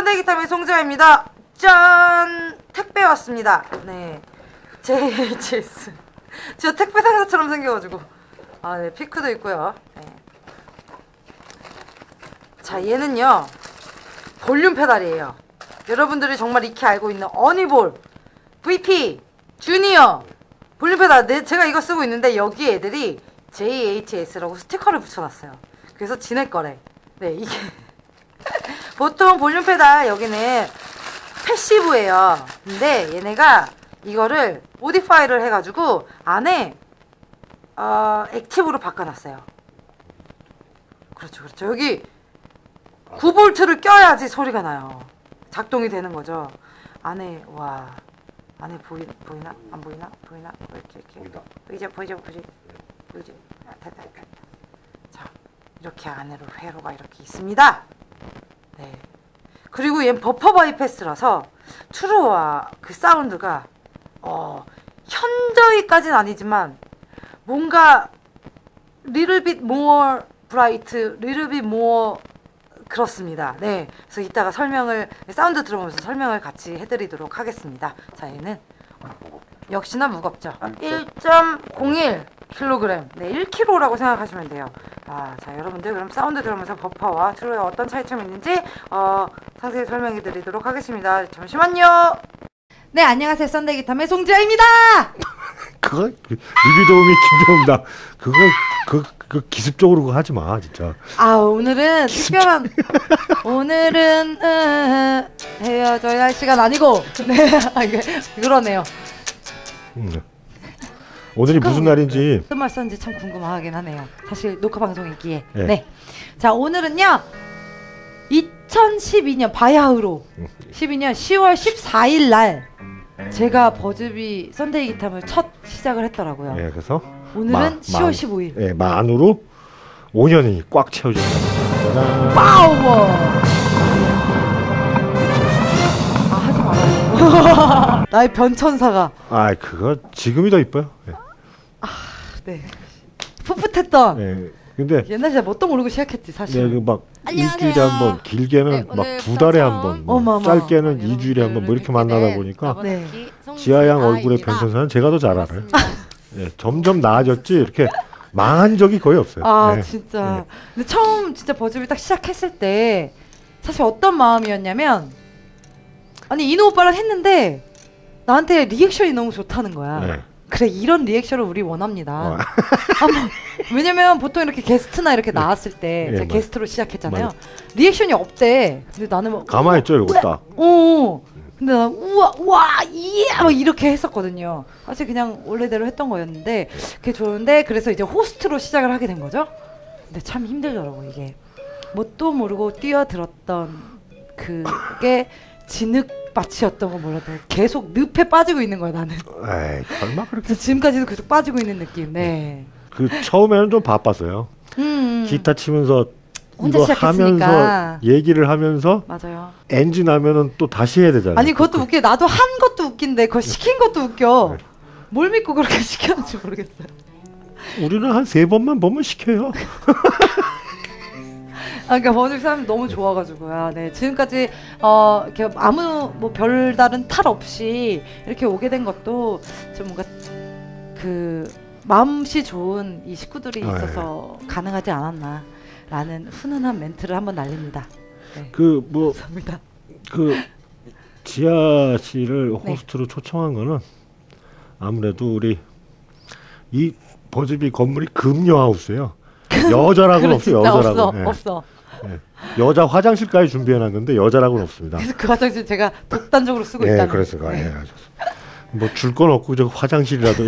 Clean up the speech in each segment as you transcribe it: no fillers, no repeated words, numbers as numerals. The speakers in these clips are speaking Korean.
썬데이기타의 송지아입니다. 짠! 택배 왔습니다. 네, JHS. 진짜 택배 상자처럼 생겨가지고. 아, 네, 피크도 있고요. 네. 자, 얘는요 볼륨 페달이에요. 여러분들이 정말 익히 알고 있는 어니볼 VP 주니어 볼륨 페달. 네, 제가 이거 쓰고 있는데 여기 애들이 JHS라고 스티커를 붙여놨어요. 그래서 지낼 거래. 네, 이게 보통 볼륨 페달 여기는 패시브예요. 근데 얘네가 이거를 모디파이를 해가지고 안에 액티브로 바꿔놨어요. 그렇죠, 그렇죠. 여기 9V를 껴야지 소리가 나요. 작동이 되는 거죠. 안에, 와, 안에 보이나? 안 보이나? 보이나? 이렇게 보이죠? 자, 이렇게 안으로 회로가 이렇게 있습니다. 네. 그리고 얘는 버퍼 바이패스라서 트루와 그 사운드가 현저히까지는 아니지만 뭔가 little bit more bright, little bit more 그렇습니다. 네, 그래서 이따가 사운드 들어보면서 설명을 같이 해드리도록 하겠습니다. 자, 얘는 역시나 무겁죠. 1.01kg. 네, 1kg라고 생각하시면 돼요. 자, 여러분들 그럼 사운드 들으면서 버퍼와 트루의 어떤 차이점이 있는지 상세히 설명해 드리도록 하겠습니다. 잠시만요. 네, 안녕하세요. 썬데이기타의 송지아입니다. 그거 리뷰 도우미 김정우다. 그거 기습적으로 그거 하지 마, 진짜. 오늘은 특별한 오늘은 헤어져야 할 시간 아니고 네, 그러네요. 오늘이 무슨 날인지 무슨 말 썼는지 참 궁금하긴 하네요. 사실 녹화 방송이기에. 네. 네. 자, 오늘은요 2012년 바야흐로 12년 10월 14일 날 제가 버즈비 썬데이 기타를 첫 시작을 했더라고요. 네, 그래서 오늘은 10월 15일. 네, 만으로 5년이 꽉 채워졌다. 파워. 하지 말아요. 나의 변천사가. 그거 지금이 더 이뻐요. 네. 네. 풋풋했던. 네. 근데 옛날 진짜 뭣도 모르고 시작했지 사실. 네, 막 일주일에 한 번, 길게는 막 2달에 한 번, 짧게는 2주일에 한 번 뭐 이렇게 만나다 보니까 네. 지아양 얼굴의 변천사는 제가 더 잘 알아요. 네, 점점 나아졌지 이렇게 망한 적이 거의 없어요. 네. 진짜. 네. 근데 처음 진짜 버즈비 딱 시작했을 때 사실 어떤 마음이었냐면, 아니 이노 오빠랑 했는데 나한테 리액션이 너무 좋다는 거야. 네. 그래, 이런 리액션을 우리 원합니다. 왜냐면 보통 이렇게 게스트나 이렇게 나왔을 때 제가 게스트로 시작했잖아요. 리액션이 없대. 근데 나는 뭐 가만히 있죠, 이거 딱. 근데 나는 우와 이야 막 이렇게 했었거든요. 사실 그냥 원래대로 했던 거였는데 그게 좋은데, 그래서 이제 호스트로 시작을 하게 된 거죠. 근데 참 힘들더라고. 이게 뭣도 모르고 뛰어들었던 그게 진흙밭이었던 거 몰라도 계속 늪에 빠지고 있는 거야 나는. 설마 그렇게. 지금까지도 계속 빠지고 있는 느낌. 네. 그 처음에는 좀 바빴어요. 기타 치면서 이거 하면서 얘기를 하면서 맞아요. 엔진 하면은 또 다시 해야 되잖아요. 아니 그것도 웃겨. 나도 한 것도 웃긴데 그거 시킨 것도 웃겨. 뭘 믿고 그렇게 시켰는지 모르겠어요. 우리는 한 3번만 보면 시켜요. 그러니까 버즈비 사람이 너무 좋아가지고요. 네, 지금까지 이렇게 아무 뭐 별다른 탈 없이 이렇게 오게 된 것도 좀 뭔가 그 마음씨 좋은 이 식구들이 있어서 가능하지 않았나라는 훈훈한 멘트를 한번 날립니다. 네. 감사합니다. 지아 씨를 호스트로 초청한 거는 아무래도 우리 이 버즈비 건물이 금요하우스예요. 여자라고는 없어요. 여자라고. 없어. 네. 여자 화장실까지 준비해놨는데 여자라고는 없습니다. 그래서 그 화장실 제가 독단적으로 쓰고 있다는. 그래서 뭐 줄 건 없고 저 화장실이라도.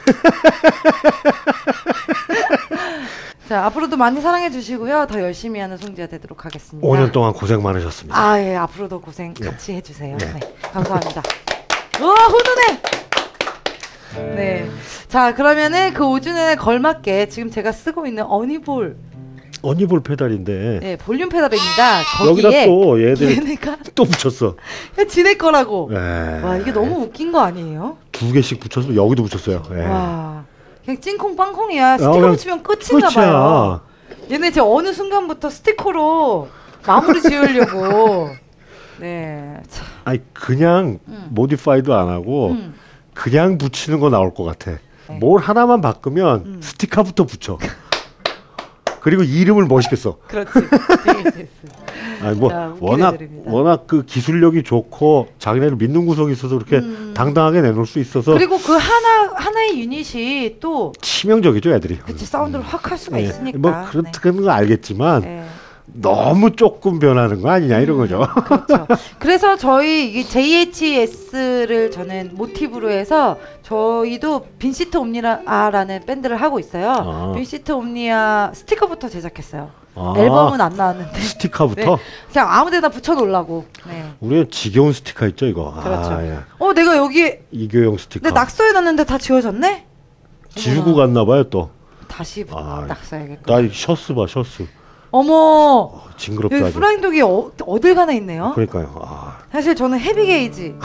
자, 앞으로도 많이 사랑해 주시고요. 더 열심히 하는 송지아 되도록 하겠습니다. 5년 동안 고생 많으셨습니다. 예, 앞으로도 고생 같이 해주세요. 네, 감사합니다. 우와, 훈훈해. 네, 자, 그러면은 그 5주년에 걸맞게 지금 제가 쓰고 있는 어니볼 페달인데. 네, 볼륨 페달입니다. 거기에 여기다 또 얘네가 또 붙였어. 지낼 거라고. 네. 와, 이게 너무 웃긴 거 아니에요? 2개씩 붙여서 여기도 붙였어요. 와, 그냥 찡콩 빵콩이야. 스티커 붙이면 끝인가 봐요. 얘네 이제 어느 순간부터 스티커로 마무리 지으려고. 네. 참. 아니 그냥 모디파이도 안 하고 그냥 붙이는 거 나올 것 같아. 네. 뭘 하나만 바꾸면 스티커부터 붙여. 그리고 이름을 멋있게 써. 그렇지. DHS. 아니 뭐 자, 워낙 웃기게 워낙 그 기술력이 좋고 자기네를 믿는 구석이 있어서 그렇게 당당하게 내놓을 수 있어서 그리고 그 하나의 유닛이 또 치명적이죠 애들이. 그치 사운드를 확 할 수가 예. 있으니까. 뭐 그렇다는 건 알겠지만 네. 너무 조금 변하는 거 아니냐 이런 거죠. 그렇죠. 그래서 저희 이 JHS를 저는 모티브로 해서 저희도 빈시트 옴니아라는 밴드를 하고 있어요. 아. 빈시트 옴니아 스티커부터 제작했어요. 아. 앨범은 안 나왔는데 스티커부터 그냥 아무데나 붙여놓으려고. 네. 우리의 지겨운 스티커 있죠 이거. 그렇죠. 아, 예. 내가 여기 이교용 스티커. 내 낙서해놨는데 다 지워졌네? 지우고 갔나 봐요 또. 다시 아, 낙서해야겠고. 나 셔츠 봐 셔츠. 어머 징그럽다. 여기 아주. 프라잉독이 어딜 가나 있네요. 그러니까요. 아. 사실 저는 헤비게이지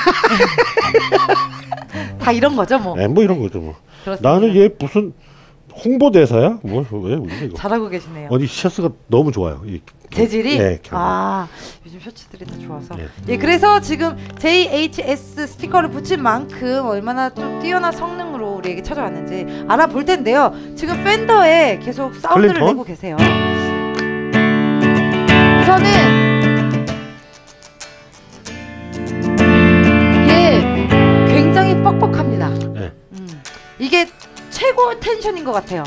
다 이런 거죠 뭐. 뭐 이런 거죠 뭐. 그렇습니다. 나는 얘 무슨 홍보대사야? 왜 이거? 잘하고 계시네요. 어디 셔츠가 너무 좋아요. 재질이? 네, 요즘 셔츠들이 다 좋아서. 네. 예, 그래서 지금 JHS 스티커를 붙인 만큼 얼마나 좀 뛰어난 성능으로 우리에게 찾아왔는지 알아볼 텐데요. 지금 팬더에 계속 사운드를 클린턴? 내고 계세요. 우선은 이게 굉장히 뻑뻑합니다. 네. 이게 최고 텐션인 것 같아요.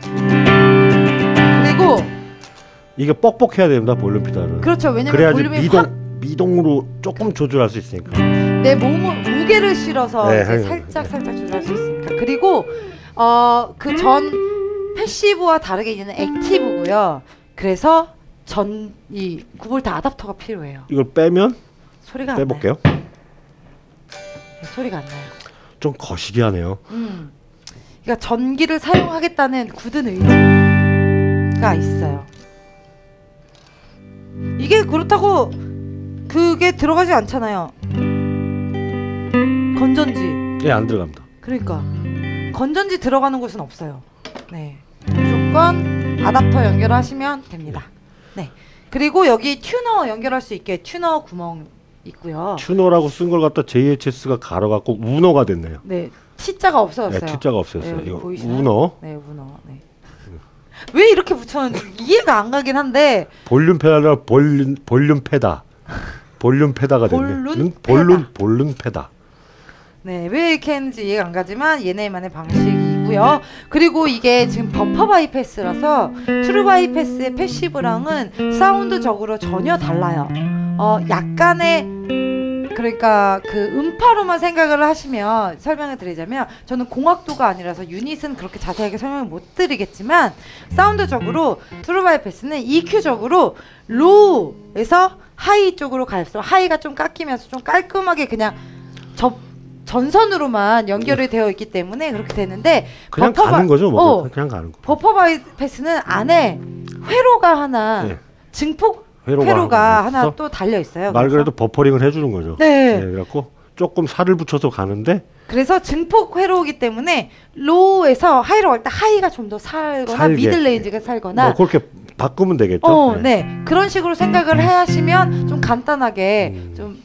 그리고 이게 뻑뻑해야 됩니다 볼륨 피달은. 그렇죠. 왜냐면 그래야지 볼륨이 확 미동으로 조금 조절할 수 있으니까. 내 몸을 무게를 실어서 네, 이제 하긴, 살짝 조절할 수 있으니까. 그리고 그 전 패시브와 다르게 얘는 액티브고요. 그래서 이 9V 아답터가 필요해요. 이걸 빼면 소리가 빼볼게요. 안 나요. 네, 소리가 안 나요. 좀 거시기 하네요. 그러니까 전기를 사용하겠다는 굳은 의지가 있어요. 이게 그렇다고 그게 들어가지 않잖아요. 건전지. 예, 안 들어갑니다. 그러니까 건전지 들어가는 곳은 없어요. 네, 무조건 아답터 연결하시면 됩니다. 네, 그리고 여기 튜너 연결할 수 있게 튜너 구멍 있고요. 튜너라고 쓴 걸 갖다 JHS가 갈아갖고 우너가 됐네요. 네, T자가 없어졌어요. 네, T자가 없어졌어요. 네, 이거 보이시나요? 우너. 네, 우너. 네. 왜 이렇게 붙였는지 이해가 안 가긴 한데 볼륨 페달이라 볼륨 페다. 볼륨 페다가 됐네. 볼륨 페다. 네, 왜 이렇게 했는지 이해가 안 가지만 얘네만의 방식이고요. 그리고 이게 지금 버퍼 바이패스라서 트루 바이패스의 패시브랑은 사운드적으로 전혀 달라요. 약간의 그러니까 그 음파로만 생각을 하시면 설명을 드리자면 저는 공학도가 아니라서 유닛은 그렇게 자세하게 설명을 못 드리겠지만 사운드적으로 트루 바이패스는 EQ적으로 로우에서 하이 쪽으로 갈수록 하이가 좀 깎이면서 좀 깔끔하게 그냥 전선으로만 연결이 되어 있기 때문에 그렇게 되는데 그냥 가는 거죠, 뭐. 그냥 가는 거. 버퍼 바이패스는 안에 회로가 하나 네. 증폭 회로가 회로가 하나 있어? 또 달려 있어요. 말 그래서. 그래도 버퍼링을 해주는 거죠. 네. 그래갖고 조금 살을 붙여서 가는데 그래서 증폭 회로이기 때문에 로우에서 하이로 갈 때 하이가 좀 더 살거나 살게. 미들 레인지가 살거나 뭐 그렇게 바꾸면 되겠죠. 네. 그런 식으로 생각을 하시면 좀 간단하게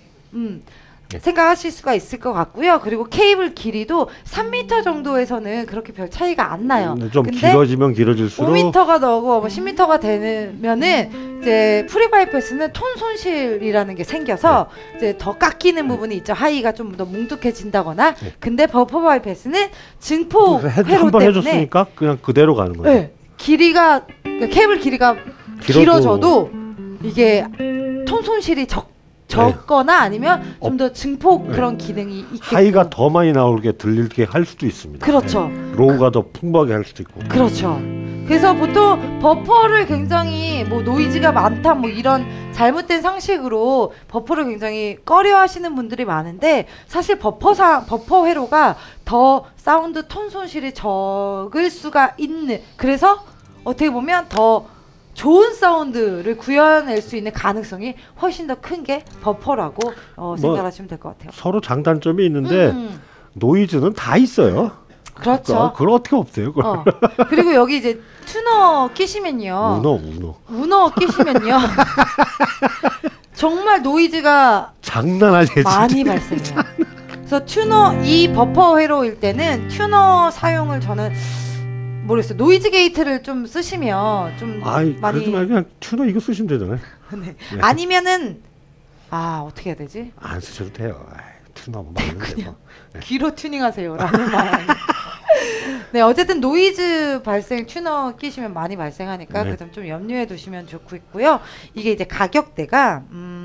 생각하실 수가 있을 것 같고요. 그리고 케이블 길이도 3m 정도에서는 그렇게 별 차이가 안 나요. 좀 근데 길어지면 길어질수록 5m가 넘고 10m가 되면은 이제 프리바이패스는 톤 손실이라는 게 생겨서 이제 더 깎이는 부분이 있죠. 하이가 좀 더 뭉툭해진다거나. 근데 버퍼 바이패스는 증폭 회로 한번 때문에 해줬으니까 그냥 그대로 가는 거예요. 네, 길이가 케이블 길이가 길어져도 이게 톤 손실이 적거나 아니면 좀 더 증폭 그런 기능이 있겠고. 하이가 더 많이 나오게 들리게 할 수도 있습니다. 그렇죠. 네. 로우가 더 풍부하게 할 수도 있고. 그렇죠. 그래서 보통 버퍼를 굉장히 뭐 노이즈가 많다 뭐 이런 잘못된 상식으로 버퍼를 굉장히 꺼려하시는 분들이 많은데 사실 버퍼 회로가 더 사운드 톤 손실이 적을 수가 있는, 그래서 어떻게 보면 더 좋은 사운드를 구현할 수 있는 가능성이 훨씬 더 큰 게 버퍼라고 생각하시면 될 것 같아요. 서로 장단점이 있는데 노이즈는 다 있어요. 그렇죠. 그걸 어떻게 없애요? 그걸. 그리고 여기 이제 튜너 끼시면요. 우너. 끼시면요. 정말 노이즈가 장난 아니에요. 진짜. 많이 발생해요. 그래서 튜너 이 버퍼 회로일 때는 튜너 사용을 저는 모르겠어요. 노이즈 게이트를 좀 쓰시면 좀 아이 많이 그러지 말고 그냥 튜너 이거 쓰시면 되잖아요. 네. 아니면은 어떻게 해야 되지? 안 쓰셔도 돼요. 튜너 뭐 많은데 뭐. 귀로 튜닝하세요라는 말. 네, 어쨌든 노이즈 발생 튜너 끼시면 많이 발생하니까 네. 그점 좀 염려해 두시면 좋고 있고요. 이게 이제 가격대가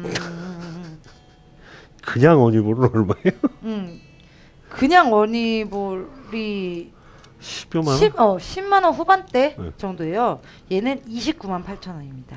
그냥 어니볼은 얼마예요? 그냥 원이볼이 10여만 원? 10만 원 후반대 네. 정도예요. 얘는 29만 8천 원입니다.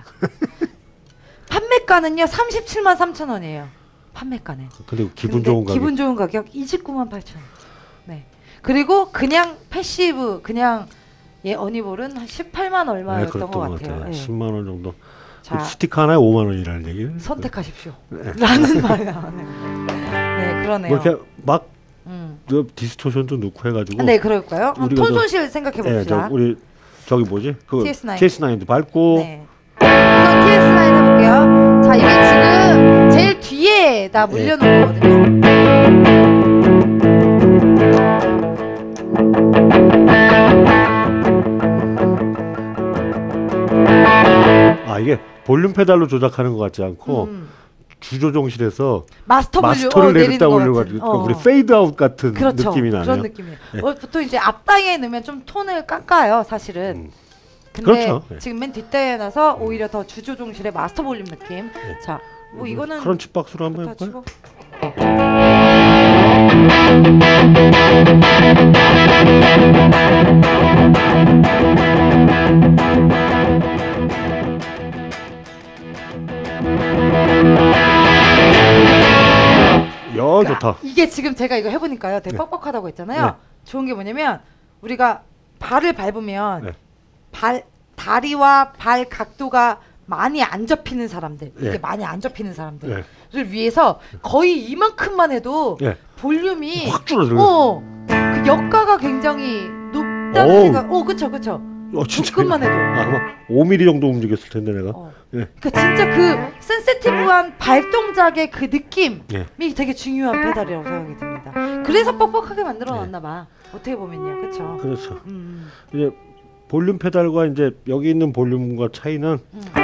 판매가는요 37만 3천 원이에요. 판매가는. 근데 기분 좋은 가격. 기분 좋은 가격 29만 8천 원. 네. 그리고 그냥 패시브 그냥 얘 어니볼은 한 18만 얼마였던 것 같아요. 네. 10만 원 정도. 자, 스티커 하나에 5만 원이라는 얘기예요. 선택하십시오. 라는 말이 나오네요. 네, 그러네요. 뭐 이렇게 막 디스토션도 넣고 해가지고. 네, 그럴까요? 우리가 톤 손실 생각해 봅시다. 우리 저기 뭐지? 그 TS9. TS9도 밟고. 네. 우선 TS9 해볼게요. 자, 이게 지금 제일 뒤에다 물려놓은 거거든요. 이게 볼륨 페달로 조작하는 것 같지 않고 주조종실에서 마스터를 내렸다 올려가지고 우리 페이드 아웃 같은 그렇죠. 느낌이 나네요. 그런 느낌이에요. 네. 보통 이제 앞다이에 넣으면 좀 톤을 깎아요, 사실은. 근데 그렇죠. 네. 지금 맨 뒷다이에 놔서 오히려 더 주조종실의 마스터 볼륨 느낌. 네. 자, 뭐 이거는 크런치 박스로 한번 그렇다 해볼까요? 치고. 좋다. 이게 지금 제가 이거 해보니까요, 되게 뻑뻑하다고 했잖아요. 네. 좋은 게 뭐냐면 우리가 발을 밟으면 네. 다리와 발 각도가 많이 안 접히는 사람들, 네. 이렇게 많이 안 접히는 사람들을 네. 위해서 거의 이만큼만 해도 네. 볼륨이 확 줄어들어요. 그 역가가 굉장히 높다는 생각. 그쵸. 진짜. 조금만 해도. 아마 5mm 정도 움직였을 텐데 내가. 네. 그러니까 진짜 그 센시티브한 발동작의 그 느낌이 네. 되게 중요한 페달이라고 생각이 듭니다. 그래서 뻑뻑하게 만들어놨나 봐. 어떻게 보면요, 그렇죠. 그렇죠. 이제 볼륨 페달과 이제 여기 있는 볼륨과 차이는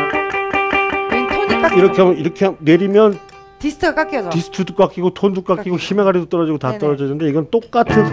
톤이 깎여. 이렇게 내리면 디스트가 깎여져. 디스트도 깎이고 톤도 깎이고 힘의 가리도 떨어지고 다 네네. 떨어지는데 이건 똑같은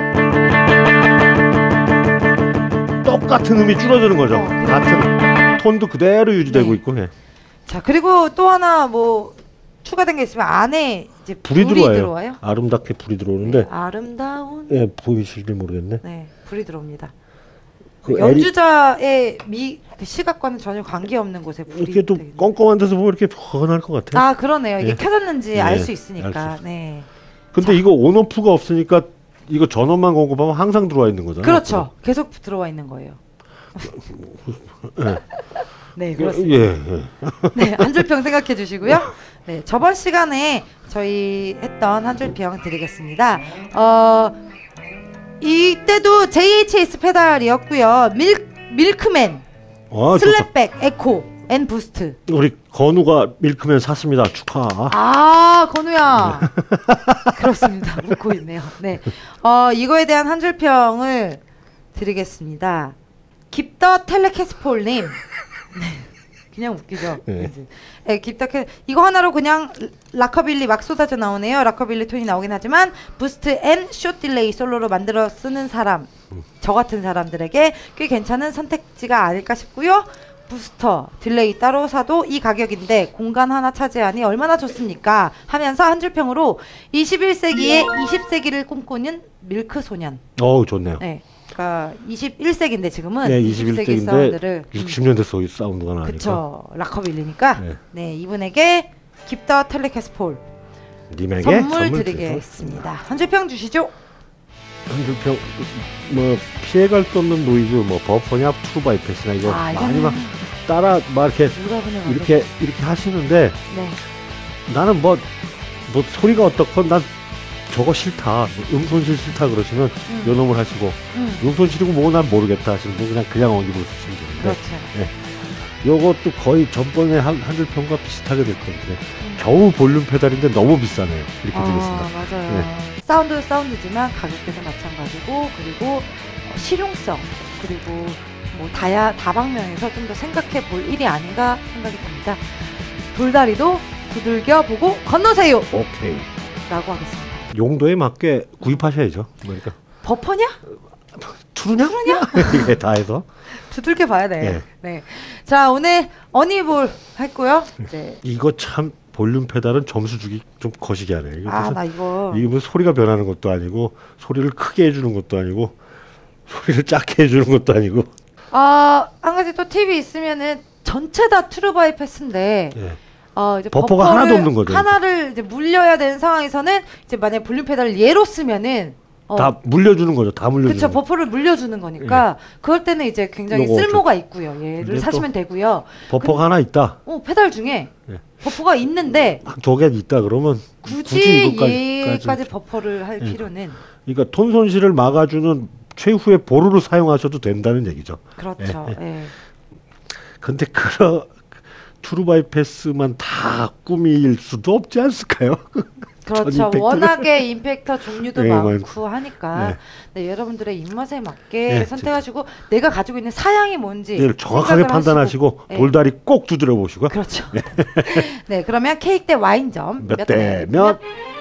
음이 줄어드는 거죠. 같은 톤도 그대로 유지되고 네. 있고. 네. 자, 그리고 또 하나 뭐 추가된 게 있으면 안에 이제 불이 들어와요. 들어와요. 아름답게 불이 들어오는데. 아름다운. 보이실지 모르겠네. 네, 불이 들어옵니다. 그 연주자의 그 시각과는 전혀 관계없는 곳에 불이 이렇게 또 되게 껌껌한 데서 보면 이렇게 훤할 것 같아요. 그러네요. 이게 네. 켜졌는지 네, 알 수 알 있으니까. 수 네. 근데 이거 온오프가 없으니까 이거 전원만 공급하면 항상 들어와 있는 거잖아요. 그렇죠. 계속 들어와 있는 거예요. 네. 네, 그렇습니다. 예. 네, 한 줄 평 생각해 주시고요. 네, 저번 시간에 저희 했던 한 줄 평 드리겠습니다. 이때도 JHS 페달이었고요. 밀크맨, 슬랩백, 에코, 앤 부스트. 우리 건우가 밀크맨 샀습니다. 축하. 건우야. 그렇습니다. 웃고 있네요. 네, 이거에 대한 한 줄 평을 드리겠습니다. 깁더 텔레캐스폴님. 그냥 웃기죠. 네. 네, 이거 하나로 그냥 락커빌리 막 쏟아져 나오네요. 락커빌리 톤이 나오긴 하지만 부스트 앤 숏 딜레이 솔로로 만들어 쓰는 사람, 저 같은 사람들에게 꽤 괜찮은 선택지가 아닐까 싶고요. 부스터, 딜레이 따로 사도 이 가격인데 공간 하나 차지하니 얼마나 좋습니까? 하면서 한 줄 평으로 21세기에 20세기를 꿈꾸는 밀크 소년. 좋네요. 네. 그러니까 21세기인데 지금은 네, 21세기 사운드를 60년대 속 사운드가 나니까. 그쵸. 락커빌리니까 네. 네, 이분에게 깁더 텔레캐스폴 님에게 선물 드리겠습니다. 한 줄 평 주시죠. 한 줄 평 뭐 피해갈 수 없는 노이즈 뭐 버퍼냐 투바이패스나 이거 많이 막 따라 막 이렇게 하시는데 네. 나는 뭐 소리가 어떻건 난 저거 싫다, 음손실 싫다 그러시면 요 놈을 하시고 음손실이고 뭐고 난 모르겠다 하시는 분 그냥 어디로 쓰시면 되는데. 그렇죠. 네. 요것도 거의 전번에 하늘평과 비슷하게 될 건데 겨우 볼륨 페달인데 너무 비싸네요. 이렇게 되겠습니다. 맞아요. 네. 사운드 사운드지만 가격대도 마찬가지고 그리고 실용성 그리고 뭐 다방면에서 좀 더 생각해 볼 일이 아닌가 생각이 듭니다. 돌다리도 두들겨 보고 건너세요. 오케이. 라고 하겠습니다. 용도에 맞게 구입하셔야죠. 그러니까 버퍼냐? 투르냐? 이게 다 해서. 두들겨 봐야 돼. 네. 네. 자, 오늘 어니볼 했고요. 이제 이거 참 볼륨 페달은 점수 주기 좀 거시기 하네. 이거 나 이거 이게 무슨 소리가 변하는 것도 아니고 소리를 크게 해주는 것도 아니고 소리를 작게 해주는 것도 아니고. 한 가지 또 팁이 있으면은 전체 다 트루바이 패스인데 예. 이제 버퍼가 하나도 없는 거죠. 하나를 이제 물려야 되는 상황에서는 이제 만약 볼륨 페달을 얘로 쓰면은 다 물려주는 거죠. 다 물려주는. 그렇죠. 버퍼를 물려주는 거니까 그럴 때는 이제 굉장히 요거 쓸모가 있고요. 얘를 근데 사시면 되고요. 버퍼가 하나 있다. 페달 중에 예. 버퍼가 있는데 두 개 있다 그러면 굳이 이것까지 얘까지 버퍼를 할 필요는 그러니까 톤 손실을 막아주는 최후의 보루를 사용하셔도 된다는 얘기죠. 그렇죠. 예. 근데 투르바이 패스만 다 꾸밀 수도 없지 않을까요? 그렇죠. 워낙에 임팩터 종류도 네, 많고 하니까 네, 여러분들의 입맛에 맞게 선택하시고 내가 가지고 있는 사양이 뭔지 정확하게 판단하시고 돌다리 꼭 두드려 보시고요. 그렇죠. 네, 그러면 케이크 대 와인점 몇 대면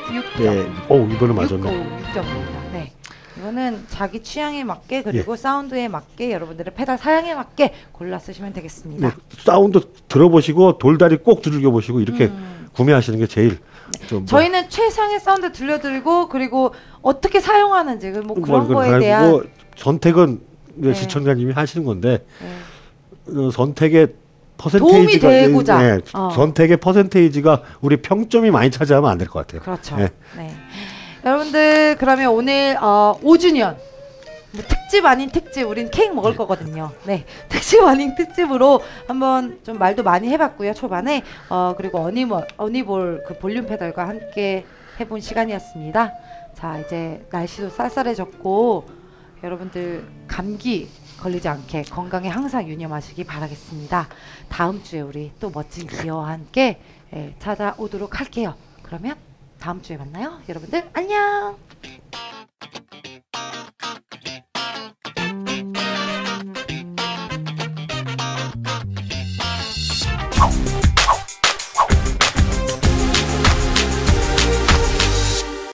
6점. 이거는 맞았네. 6점입니다. 네. 이거는 자기 취향에 맞게 그리고 사운드에 맞게 여러분들의 페달 사양에 맞게 골라 쓰시면 되겠습니다. 사운드 들어보시고 돌다리 꼭 두들겨 보시고 이렇게 구매하시는 게 제일 좀 저희는 최상의 사운드 들려드리고 그리고 어떻게 사용하는지 뭐 그런 거에 대한 선택은 시청자님이 하시는 건데 선택의 퍼센테이지가 도움이 되고자 선택의 퍼센테이지가 우리 평점이 많이 차지하면 안 될 것 같아요. 그렇죠. 네. 여러분들 그러면 오늘 5주년 뭐 특집 아닌 특집 우린 케이크 먹을 거거든요. 네, 특집 아닌 특집으로 한번 좀 말도 많이 해봤고요 초반에 그리고 어니볼 그 볼륨 페달과 함께 해본 시간이었습니다. 자 이제 날씨도 쌀쌀해졌고 여러분들 감기 걸리지 않게 건강에 항상 유념하시기 바라겠습니다. 다음 주에 우리 또 멋진 기어와 함께 찾아오도록 할게요. 그러면 다음 주에 만나요. 여러분들 안녕.